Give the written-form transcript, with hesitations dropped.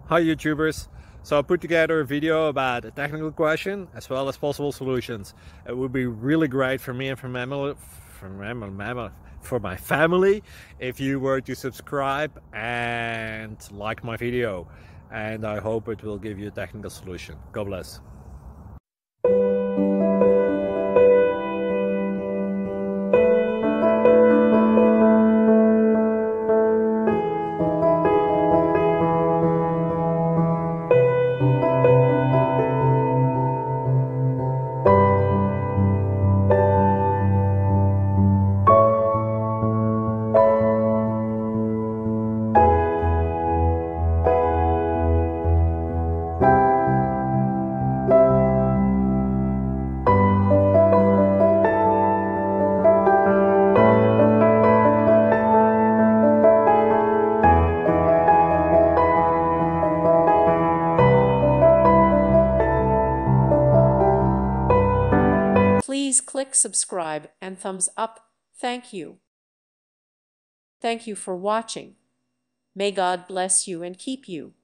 Hi YouTubers! So I put together a video about a technical question as well as possible solutions. It would be really great for me and for my family if you were to subscribe and like my video, and I hope it will give you a technical solution. God bless. Please click subscribe and thumbs up. Thank you. Thank you for watching. May God bless you and keep you.